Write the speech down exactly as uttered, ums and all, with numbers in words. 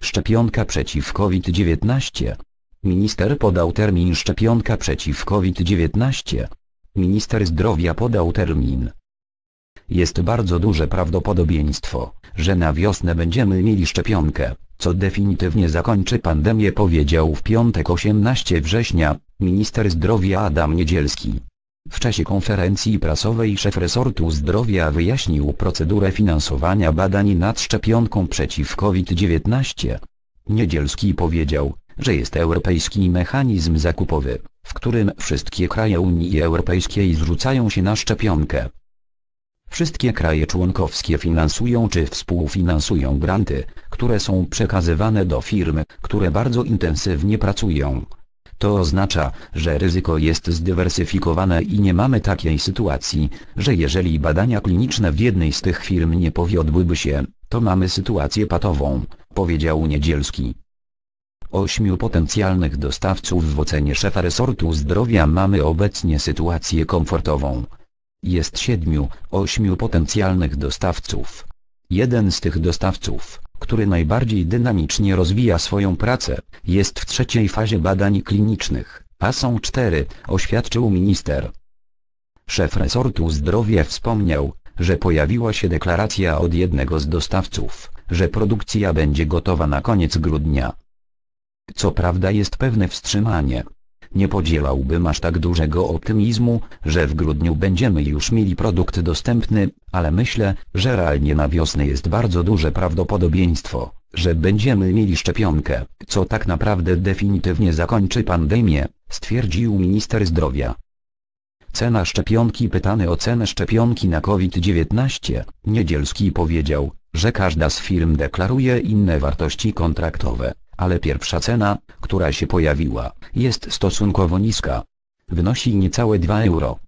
Szczepionka przeciw COVID dziewiętnaście. Minister podał termin szczepionka przeciw COVID dziewiętnaście. Minister zdrowia podał termin. Jest bardzo duże prawdopodobieństwo, że na wiosnę będziemy mieli szczepionkę, co definitywnie zakończy pandemię, powiedział w piątek osiemnastego września, minister zdrowia Adam Niedzielski. W czasie konferencji prasowej szef resortu zdrowia wyjaśnił procedurę finansowania badań nad szczepionką przeciw COVID dziewiętnaście. Niedzielski powiedział, że jest europejski mechanizm zakupowy, w którym wszystkie kraje Unii Europejskiej zrzucają się na szczepionkę. Wszystkie kraje członkowskie finansują czy współfinansują granty, które są przekazywane do firm, które bardzo intensywnie pracują. To oznacza, że ryzyko jest zdywersyfikowane i nie mamy takiej sytuacji, że jeżeli badania kliniczne w jednej z tych firm nie powiodłyby się, to mamy sytuację patową, powiedział Niedzielski. Ośmiu potencjalnych dostawców w ocenie szefa resortu zdrowia mamy obecnie sytuację komfortową. Jest siedmiu, ośmiu potencjalnych dostawców. Jeden z tych dostawców, który najbardziej dynamicznie rozwija swoją pracę, jest w trzeciej fazie badań klinicznych, a są cztery, oświadczył minister. Szef resortu zdrowia wspomniał, że pojawiła się deklaracja od jednego z dostawców, że produkcja będzie gotowa na koniec grudnia. Co prawda jest pewne wstrzymanie. Nie podzielałbym aż tak dużego optymizmu, że w grudniu będziemy już mieli produkt dostępny, ale myślę, że realnie na wiosnę jest bardzo duże prawdopodobieństwo, że będziemy mieli szczepionkę, co tak naprawdę definitywnie zakończy pandemię, stwierdził minister zdrowia. Cena szczepionki. Pytany o cenę szczepionki na COVID dziewiętnaście, Niedzielski powiedział, że każda z firm deklaruje inne wartości kontraktowe, ale pierwsza cena, która się pojawiła, jest stosunkowo niska. Wynosi niecałe dwa euro.